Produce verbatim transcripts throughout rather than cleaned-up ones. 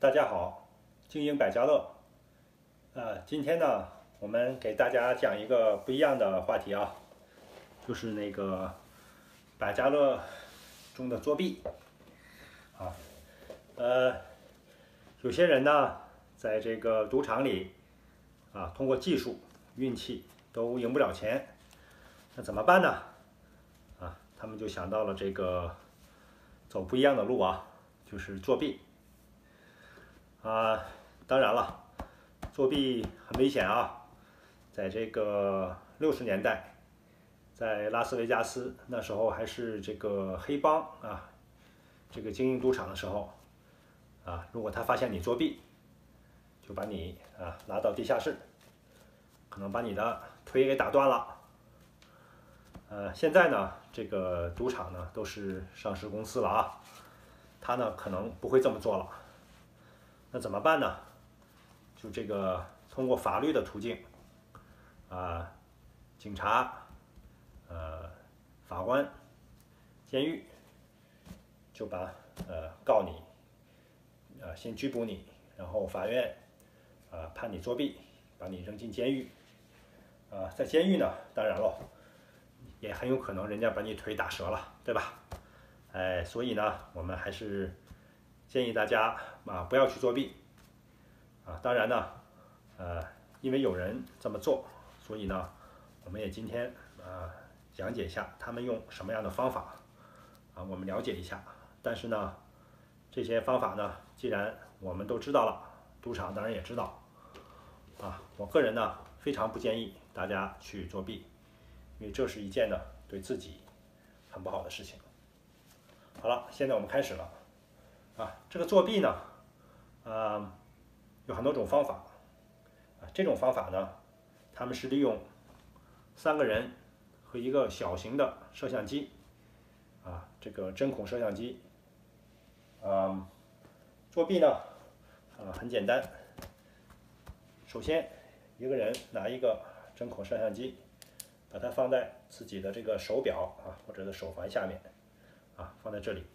大家好，经营百家乐。呃，今天呢，我们给大家讲一个不一样的话题啊，就是那个百家乐中的作弊啊。呃，有些人呢，在这个赌场里啊，通过技术、运气都赢不了钱，那怎么办呢？啊，他们就想到了这个走不一样的路啊，就是作弊。啊，当然了，作弊很危险啊！在这个六十年代，在拉斯维加斯，那时候还是这个黑帮啊，这个经营赌场的时候啊，如果他发现你作弊，就把你啊拉到地下室，可能把你的腿给打断了。呃，现在呢，这个赌场呢都是上市公司了啊，他呢可能不会这么做了。那怎么办呢？就这个通过法律的途径，啊，警察、呃，法官、监狱，就把呃告你，呃先拘捕你，然后法院啊判你作弊，把你扔进监狱。啊，在监狱呢，当然喽，也很有可能人家把你腿打折了，对吧？哎，所以呢，我们还是建议大家啊不要去作弊。啊，当然呢，呃，因为有人这么做，所以呢，我们也今天啊讲解一下他们用什么样的方法啊，我们了解一下。但是呢，这些方法呢，既然我们都知道了，赌场当然也知道啊。我个人呢，非常不建议大家去作弊，因为这是一件呢对自己很不好的事情。好了，现在我们开始了啊。这个作弊呢，啊。有很多种方法，啊，这种方法呢，他们是利用三个人和一个小型的摄像机，啊，这个针孔摄像机，啊，作弊呢，啊，很简单。首先，一个人拿一个针孔摄像机，把它放在自己的这个手表啊或者的手环下面，啊，放在这里。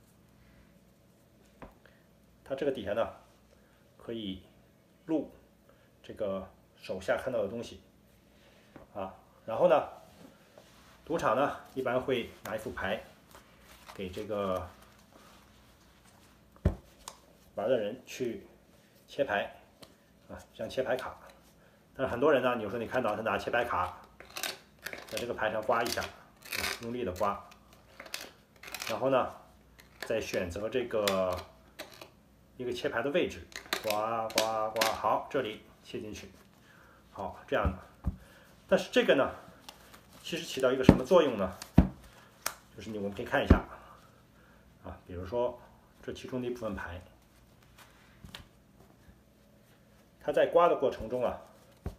它这个底下呢，可以录这个手下看到的东西啊，然后呢，赌场呢一般会拿一副牌给这个玩的人去切牌啊，像切牌卡。但是很多人呢，有时候你看到他拿切牌卡在这个牌上刮一下，用力的刮，然后呢，再选择这个一个切牌的位置。刮刮刮，好，这里切进去，好，这样的。但是这个呢，其实起到一个什么作用呢？就是你我们可以看一下啊，比如说这其中的一部分牌，它在刮的过程中啊，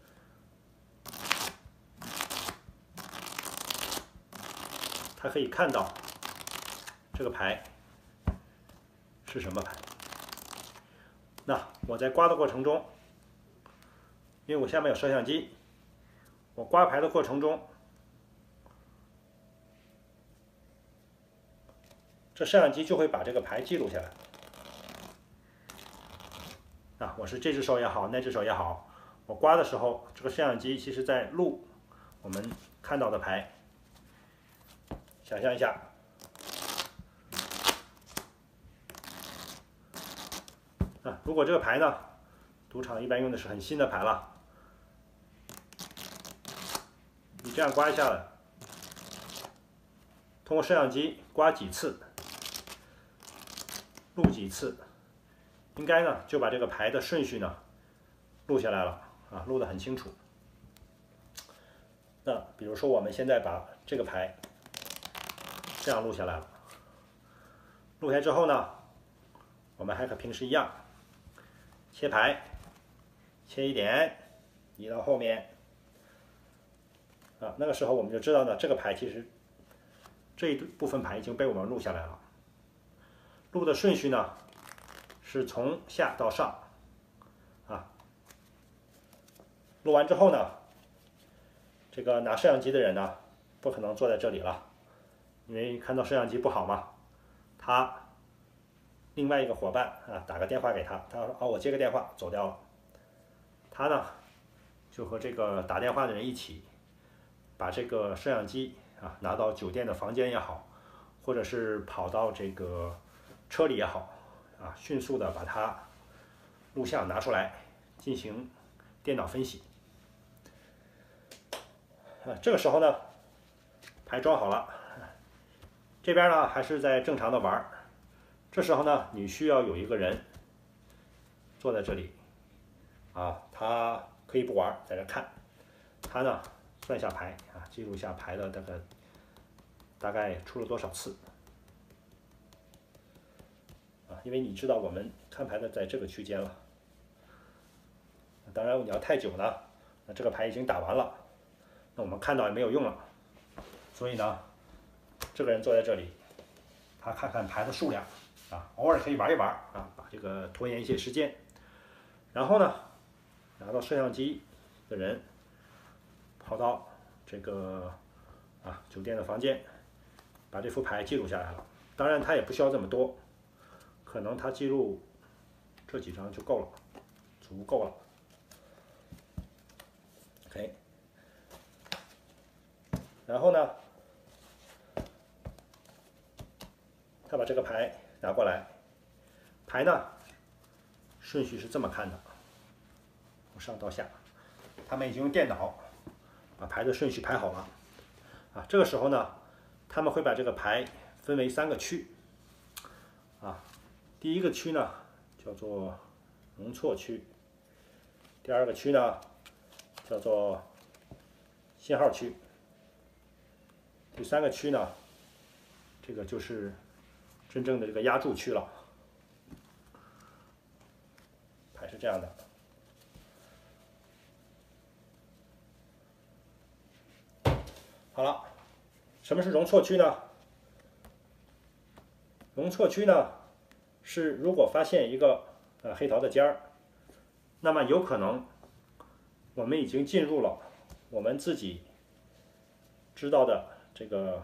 它可以看到这个牌是什么牌。那我在刮的过程中，因为我下面有摄像机，我刮牌的过程中，这摄像机就会把这个牌记录下来。啊，我是这只手也好，那只手也好，我刮的时候，这个摄像机其实在录我们看到的牌。想象一下，啊，如果这个牌呢，赌场一般用的是很新的牌了，你这样刮下来，通过摄像机刮几次，录几次，应该呢就把这个牌的顺序呢录下来了啊，录得很清楚。那比如说我们现在把这个牌这样录下来了，录下来之后呢，我们还和平时一样，切牌，切一点，移到后面。啊，那个时候我们就知道呢，这个牌其实这一部分牌已经被我们录下来了。录的顺序呢是从下到上，啊，录完之后呢，这个拿摄像机的人呢不可能坐在这里了，因为看到摄像机不好嘛，他另外一个伙伴啊打个电话给他，他说哦我接个电话走掉了，他呢就和这个打电话的人一起把这个摄像机啊拿到酒店的房间也好，或者是跑到这个车里也好啊，迅速的把它录像拿出来进行电脑分析。啊，这个时候呢，牌装好了，这边呢还是在正常的玩。这时候呢，你需要有一个人坐在这里，啊，他可以不玩，在这看，他呢算一下牌啊，记录一下牌的这个大概出了多少次。啊，因为你知道我们看牌的在这个区间了。当然，你要太久呢，那这个牌已经打完了，那我们看到也没有用了。所以呢，这个人坐在这里，他看看牌的数量啊，偶尔可以玩一玩啊，把这个拖延一些时间。然后呢，拿到摄像机的人跑到这个啊酒店的房间，把这副牌记录下来了。当然，他也不需要这么多。可能他记录这几张就够了，足够了。OK， 然后呢，他把这个牌拿过来，牌呢顺序是这么看的，从上到下，他们已经用电脑把牌的顺序排好了。啊，这个时候呢，他们会把这个牌分为三个区。啊。第一个区呢叫做容错区，第二个区呢叫做信号区，第三个区呢，这个就是真正的这个压注区了。牌是这样的。好了，什么是容错区呢？容错区呢？是如果发现一个呃黑桃的尖儿，那么有可能我们已经进入了我们自己知道的这个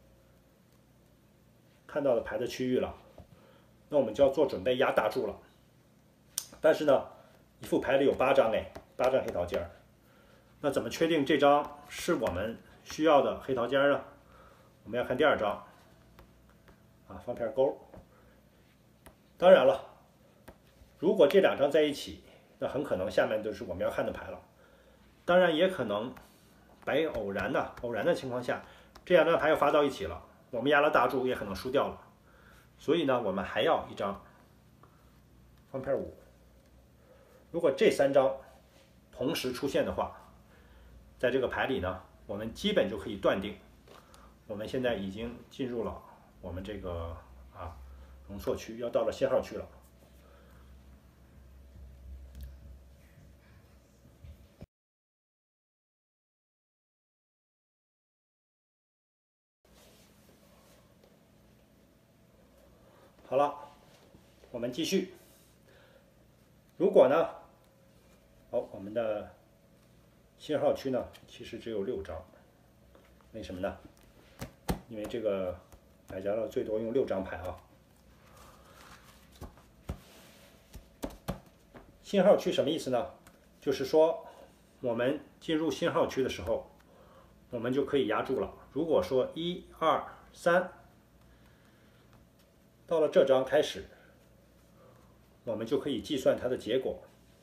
看到的牌的区域了，那我们就要做准备压大注了。但是呢，一副牌里有八张哎，八张黑桃尖儿，那怎么确定这张是我们需要的黑桃尖儿呢？我们要看第二张，啊，放片勾。当然了，如果这两张在一起，那很可能下面就是我们要看的牌了。当然也可能白偶然的偶然的情况下，这两张牌又发到一起了，我们压了大注也可能输掉了。所以呢，我们还要一张方片五。如果这三张同时出现的话，在这个牌里呢，我们基本就可以断定，我们现在已经进入了我们这个啊容错区，要到了信号区了。好了，我们继续。如果呢，好，我们的信号区呢，其实只有六张，为什么呢？因为这个百家乐最多用六张牌啊。信号区什么意思呢？就是说，我们进入信号区的时候，我们就可以压注了。如果说一、二、三，到了这张开始，我们就可以计算它的结果，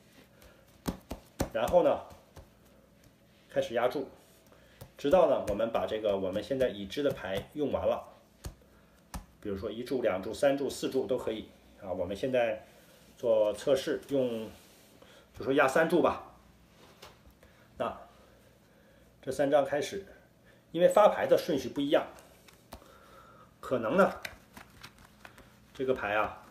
然后呢，开始压注，直到呢我们把这个我们现在已知的牌用完了。比如说一注、两注、三注、四注都可以啊。我们现在做测试，用就说压三注吧。那这三张开始，因为发牌的顺序不一样，可能呢这个牌啊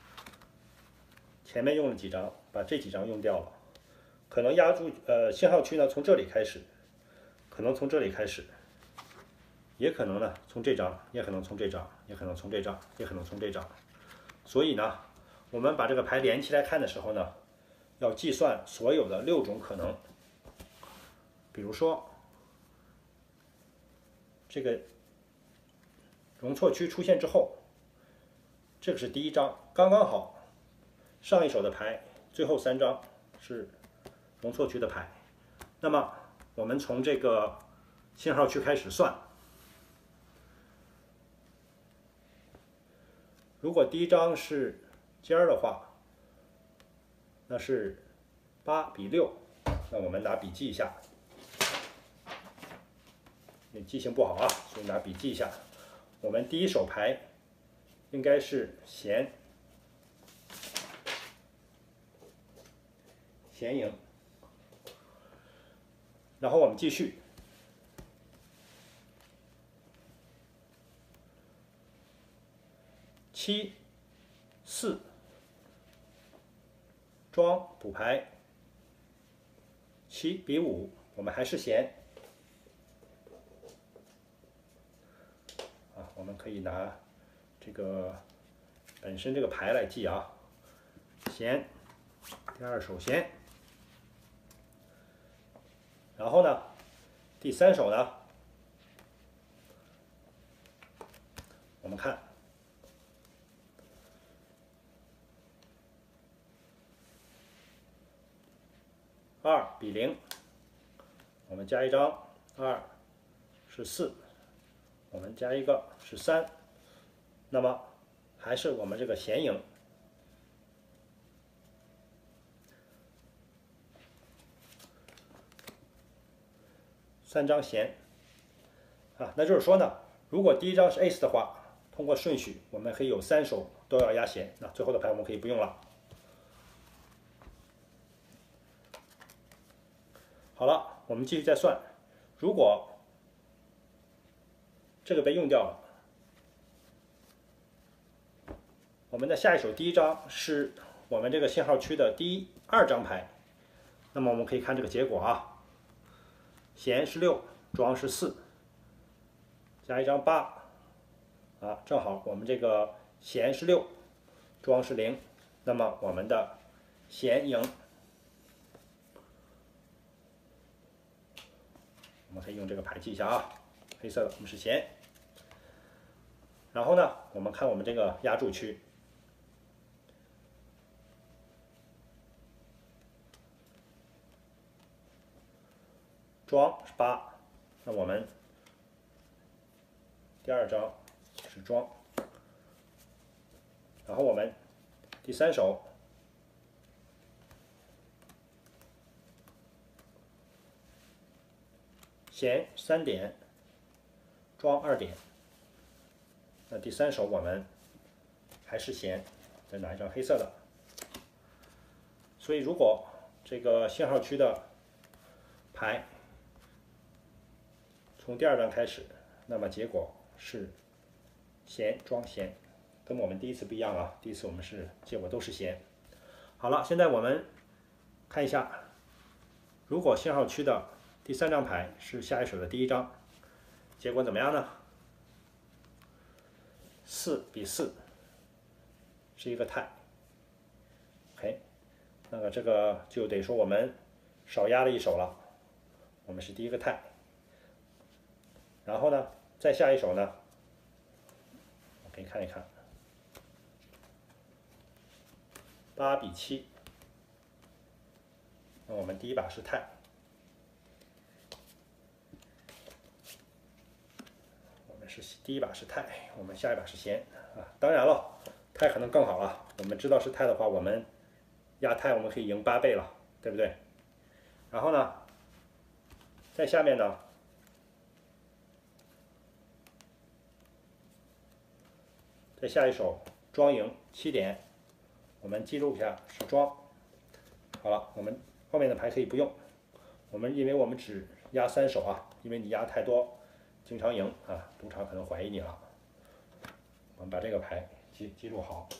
前面用了几张，把这几张用掉了，可能压住呃信号区呢从这里开始，可能从这里开始，也可能呢从这张，也可能从这张，也可能从这张，也可能从这张。所以呢，我们把这个牌连起来看的时候呢，要计算所有的六种可能。比如说，这个容错区出现之后，这个是第一张， 刚刚好，上一手的牌最后三张是容错区的牌。那么我们从这个信号区开始算，如果第一张是尖儿的话，那是八比六。那我们拿笔记一下，你记性不好啊，所以拿笔记一下。我们第一手牌应该是闲，闲赢。然后我们继续，七四庄补牌，七比五，我们还是闲。啊，我们可以拿这个本身这个牌来记啊，闲，第二手闲。然后呢，第三手呢，我们看二比零，我们加一张，二是四，我们加一个是三，那么还是我们这个闲赢。三张闲啊，那就是说呢，如果第一张是 ace 的话，通过顺序，我们可以有三手都要压闲，那最后的牌我们可以不用了。好了，我们继续再算，如果这个被用掉了，我们的下一手第一张是我们这个信号区的第一二张牌，那么我们可以看这个结果啊。闲是六，庄是四，加一张八，啊，正好我们这个闲是六，庄是零，那么我们的闲赢，我们可以用这个牌记一下啊，黑色的我们是闲。然后呢，我们看我们这个压注区，庄是八，那我们第二张是庄，然后我们第三手闲三点，庄二点，那第三手我们还是闲，再拿一张黑色的。所以如果这个信号区的牌从第二张开始，那么结果是闲庄闲，跟我们第一次不一样啊。第一次我们是结果都是闲。好了，现在我们看一下，如果信号区的第三张牌是下一手的第一张，结果怎么样呢？四比四，是一个泰。OK， 那么这个就得说我们少压了一手了，我们是第一个泰。然后呢，再下一手呢，我可以看一看，八比七，那我们第一把是泰，我们是第一把是泰，我们下一把是闲啊。当然了，泰可能更好了。我们知道是泰的话，我们压泰我们可以赢八倍了，对不对？然后呢，在下面呢，再下一手庄赢七点，我们记录一下是庄。好了，我们后面的牌可以不用，我们因为我们只压三手啊，因为你压太多，经常赢啊，赌场可能怀疑你了。我们把这个牌记记录好。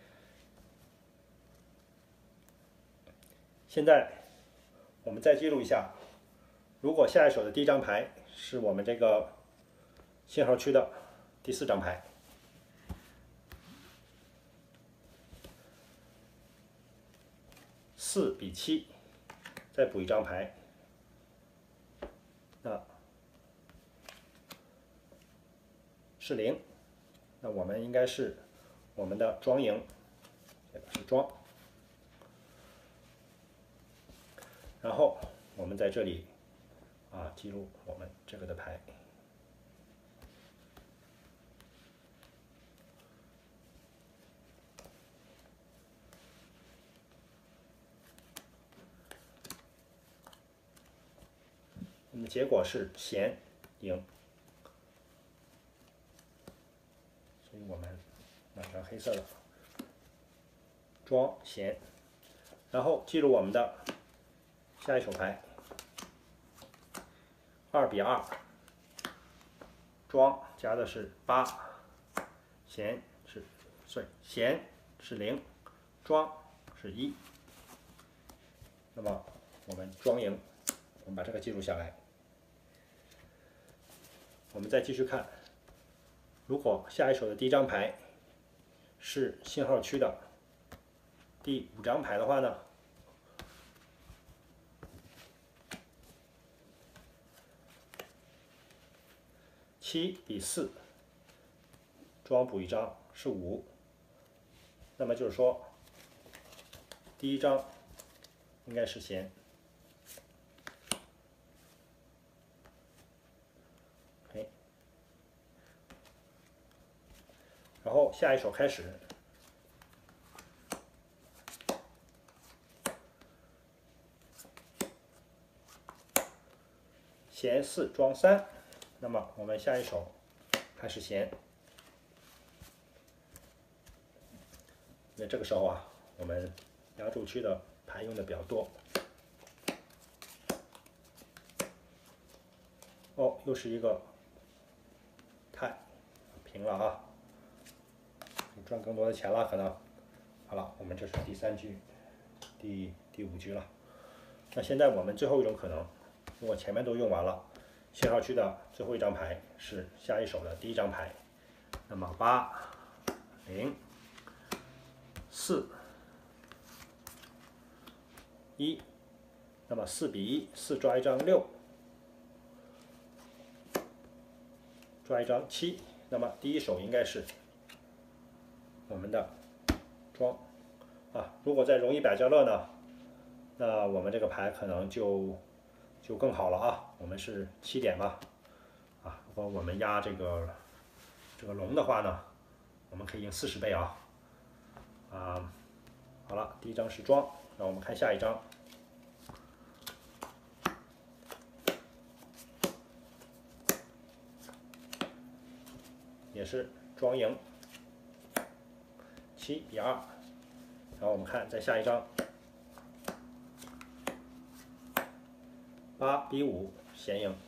现在我们再记录一下，如果下一手的第一张牌是我们这个信号区的第四张牌。四比七，再补一张牌，那是零，那我们应该是我们的庄赢。 写的是庄。然后我们在这里啊记录我们这个的牌。我们的结果是闲赢，所以我们拿张黑色的庄闲，然后记录我们的下一手牌，二比二，庄加的是八，闲是，sorry，闲是零，庄是一。那么我们庄赢，我们把这个记录下来。我们再继续看，如果下一手的第一张牌是信号区的第五张牌的话呢，七比四，庄补一张是五，那么就是说，第一张应该是闲。OK， 然后下一手开始，闲四庄三，那么我们下一手开始闲。那这个时候啊，我们压轴区的牌用的比较多。哦，又是一个太平了啊，赚更多的钱了可能。好了，我们这是第三局，第第五局了。那现在我们最后一种可能，如果前面都用完了，信号区的最后一张牌是下一手的第一张牌，那么八零四一，那么四比一，四抓一张六，抓一张七，那么第一手应该是我们的庄啊。如果在容易百家乐呢，那我们这个牌可能就就更好了啊。我们是七点嘛，啊，如果我们压这个这个龙的话呢，我们可以赢四十倍啊。啊，好了，第一张是庄，那我们看下一张。也是庄赢，七比二。然后我们看再下一张，八比五，闲赢。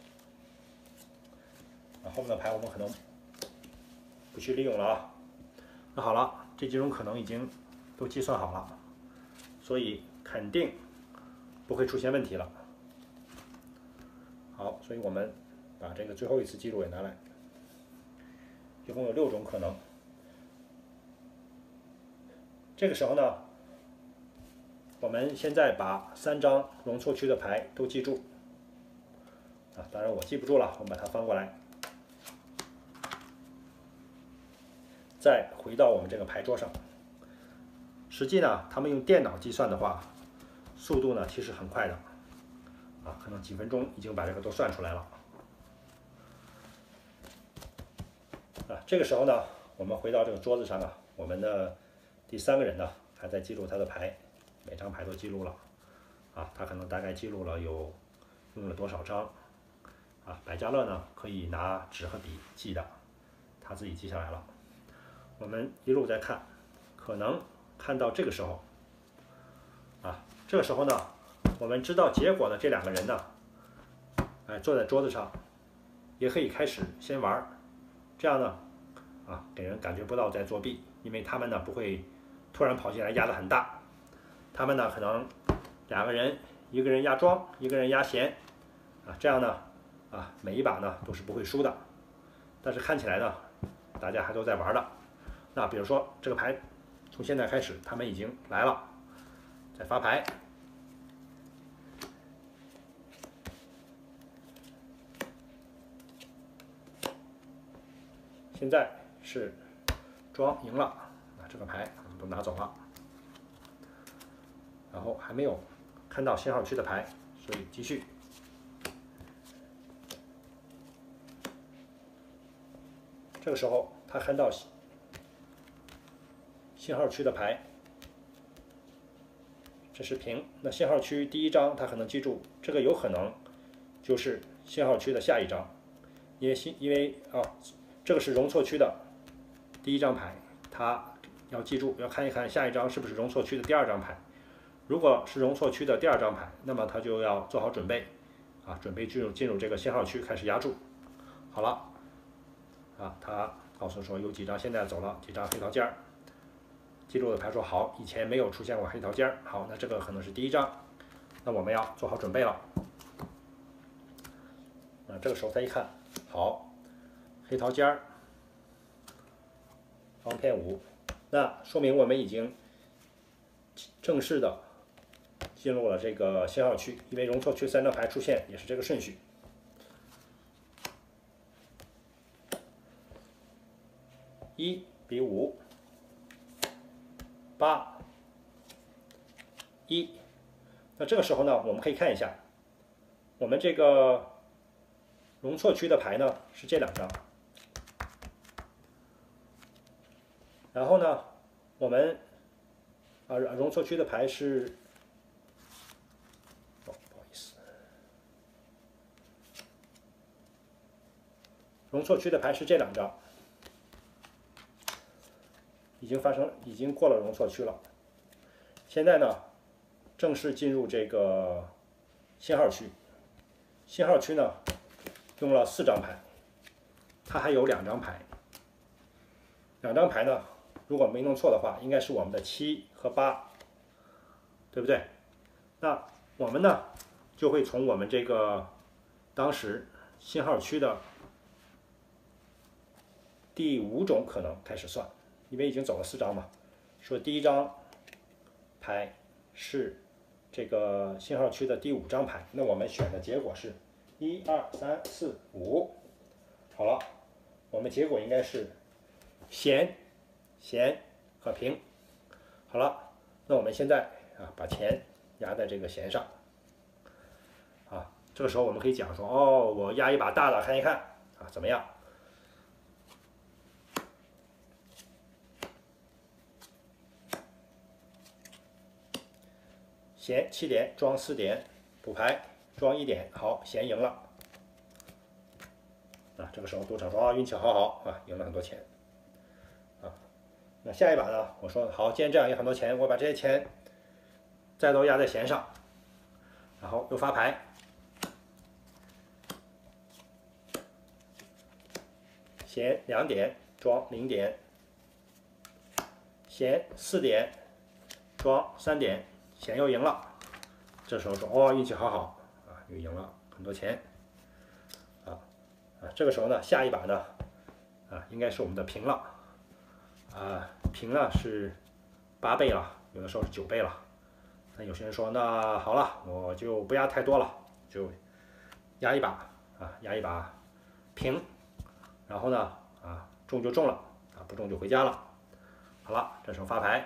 那后面的牌我们可能不去利用了啊。那好了，这几种可能已经都计算好了，所以肯定不会出现问题了。好，所以我们把这个最后一次记录也拿来。一共有六种可能。这个时候呢，我们现在把三张容错区的牌都记住。啊，当然我记不住了，我们把它翻过来，再回到我们这个牌桌上。实际呢，他们用电脑计算的话，速度呢其实很快的，啊，可能几分钟已经把这个都算出来了。啊，这个时候呢，我们回到这个桌子上啊，我们的第三个人呢还在记录他的牌，每张牌都记录了，啊，他可能大概记录了有用了多少张，啊，百家乐呢可以拿纸和笔记的，他自己记下来了。我们一路再看，可能看到这个时候，啊，这个时候呢，我们知道结果的这两个人呢，哎，坐在桌子上，也可以开始先玩。这样呢，啊，给人感觉不到在作弊，因为他们呢不会突然跑进来压得很大，他们呢可能两个人，一个人压庄，一个人压闲，啊，这样呢，啊，每一把呢都是不会输的，但是看起来呢，大家还都在玩的。那比如说这个牌，从现在开始他们已经来了，在发牌。现在是庄赢了，啊，这个牌我们都拿走了。 然后还没有看到信号区的牌，所以继续。这个时候他看到信号区的牌，这是平。那信号区第一张他可能记住，这个有可能就是信号区的下一张，因为信因为啊，这个是容错区的第一张牌，他要记住要看一看下一张是不是容错区的第二张牌。如果是容错区的第二张牌，那么他就要做好准备啊，准备进入进入这个信号区开始压注。好了。啊，他告诉说有几张现在走了，几张黑桃尖儿。记录的牌说好，以前没有出现过黑桃尖儿。好，那这个可能是第一张，那我们要做好准备了。啊，这个时候他一看，好，黑桃尖儿，方片五，那说明我们已经正式的进入了这个信号区，因为容错区三张牌出现也是这个顺序。一比五，八，一。那这个时候呢，我们可以看一下，我们这个容错区的牌呢是这两张，然后呢，我们啊容错区的牌是，哦，不好意思，容错区的牌是这两张。已经发生，已经过了容错区了。现在呢，正式进入这个信号区。信号区呢，用了四张牌，它还有两张牌。两张牌呢，如果没弄错的话，应该是我们的七和八，对不对？那我们呢，就会从我们这个当时信号区的第五种可能开始算。因为已经走了四张嘛，说第一张牌是这个信号区的第五张牌，那我们选的结果是一二三四五。好了，我们结果应该是闲、闲和平。好了，那我们现在啊把钱压在这个弦上，啊，这个时候我们可以讲说，哦，我压一把大的看一看啊怎么样？闲七点，庄四点，补牌庄一点，好，闲赢了。啊，这个时候赌场说啊，运气好好啊，赢了很多钱。啊，那下一把呢？我说好，既然这样赢很多钱，我把这些钱再都压在弦上，然后又发牌，闲两点，庄零点，闲四点，庄三点。钱又赢了，这时候说哦，运气好好啊，又赢了很多钱，啊啊，这个时候呢，下一把呢，啊，应该是我们的平了，啊，平呢是八倍了，有的时候是九倍了。那有些人说，那好了，我就不压太多了，就压一把啊，压一把平，然后呢，啊，中就中了，啊，不中就回家了。好了，这时候发牌。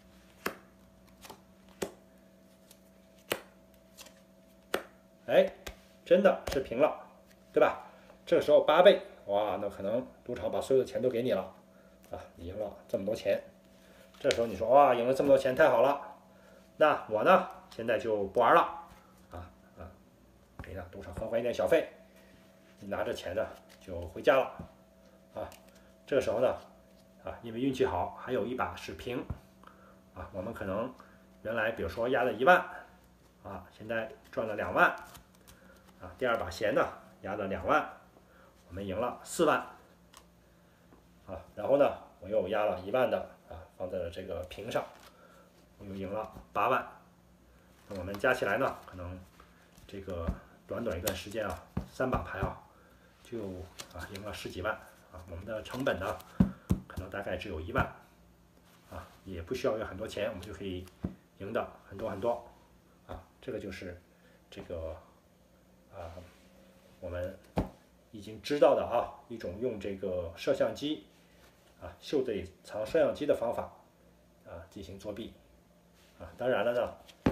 哎，真的是平了，对吧？这个时候八倍，哇，那可能赌场把所有的钱都给你了，啊，你赢了这么多钱。这时候你说哇，赢了这么多钱，太好了。那我呢，现在就不玩了，啊啊，给他赌场分还一点小费，你拿着钱呢就回家了，啊，这个时候呢，啊，因为运气好，还有一把是平，啊，我们可能原来比如说压了一万，啊，现在赚了两万。啊，第二把闲呢压了两万，我们赢了四万，啊，然后呢我又压了一万的啊放在了这个平上，我又赢了八万，那我们加起来呢，可能这个短短一段时间啊，三把牌啊，就啊赢了十几万啊，我们的成本呢可能大概只有一万，啊，也不需要有很多钱，我们就可以赢的很多很多，啊，这个就是这个。啊，我们已经知道的啊，一种用这个摄像机啊袖子里藏摄像机的方法啊进行作弊啊。当然了呢，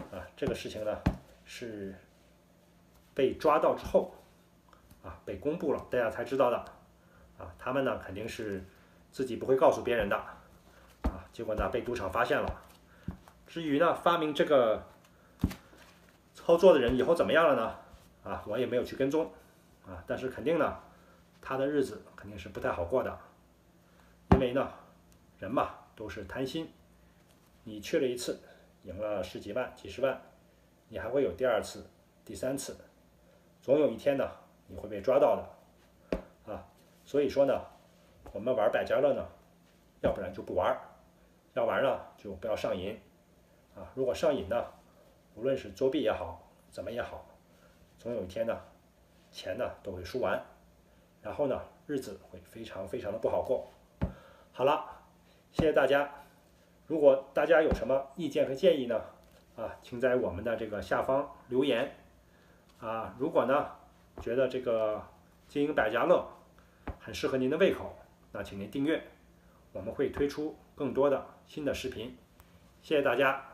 啊，这个事情呢是被抓到之后啊被公布了，大家才知道的啊。他们呢肯定是自己不会告诉别人的啊，结果呢被赌场发现了。至于呢发明这个操作的人以后怎么样了呢？啊，我也没有去跟踪啊，但是肯定呢他的日子肯定是不太好过的，因为呢人嘛都是贪心，你去了一次赢了十几万几十万，你还会有第二次第三次，总有一天呢你会被抓到的啊。所以说呢我们玩百家乐呢，要不然就不玩，要玩呢就不要上瘾啊。如果上瘾呢，无论是作弊也好怎么也好，总有一天呢钱呢都会输完，然后呢日子会非常非常的不好过。好了，谢谢大家。如果大家有什么意见和建议呢，啊，请在我们的这个下方留言啊。如果呢觉得这个经营百家乐很适合您的胃口，那请您订阅，我们会推出更多的新的视频。谢谢大家。